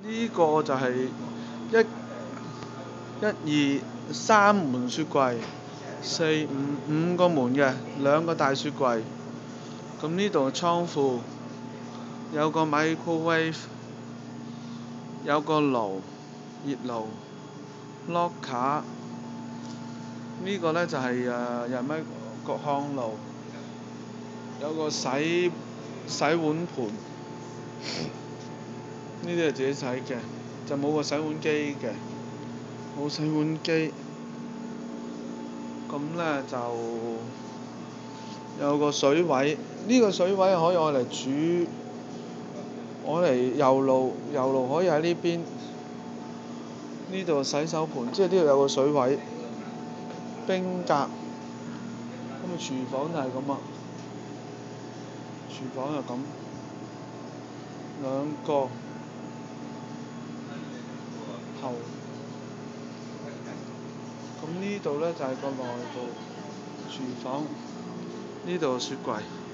呢個就係三門雪櫃，五個門嘅兩個大雪櫃。咁呢度倉庫有個 microwave， 有個爐熱爐 locker。呢個呢就係有咩焗烘爐，有個洗碗盤。呢啲係自己洗嘅，就冇個洗碗機嘅，冇洗碗機。咁呢就有個水位，呢個水位可以攞嚟煮，攞嚟油爐可以喺呢邊。呢度洗手盤，即係呢度有個水位，冰格。咁廚房就係咁啊，廚房就咁，兩個頭。咁呢度呢就係個內部廚房，呢度雪櫃。